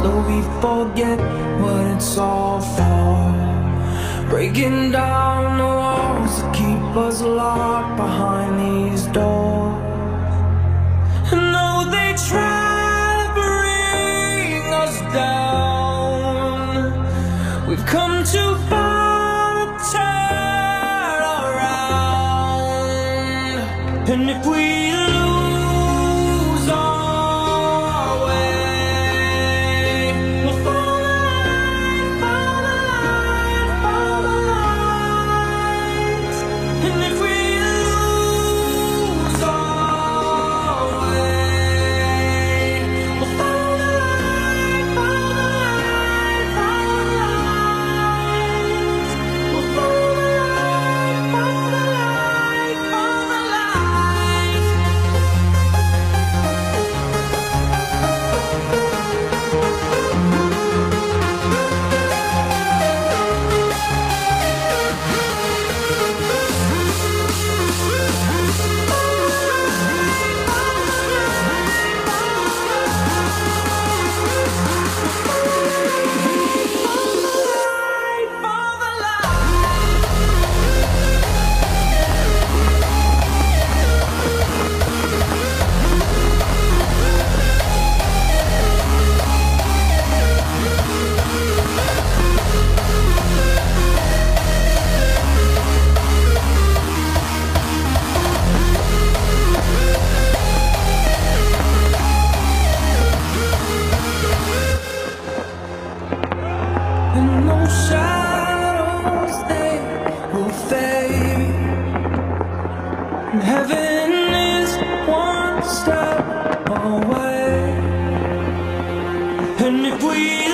slowly forget what it's all for. Breaking down the walls that keep us locked behind these doors. And though they try to bring us down, we've come too far to turn around. And if we lose our way, we'll follow the light, follow the light. And if we lose our way, we'll follow the light, follow the light, follow the light. We'll follow the light, follow the light, follow the light. And those shadows, they will fade, and heaven is one step away. And if we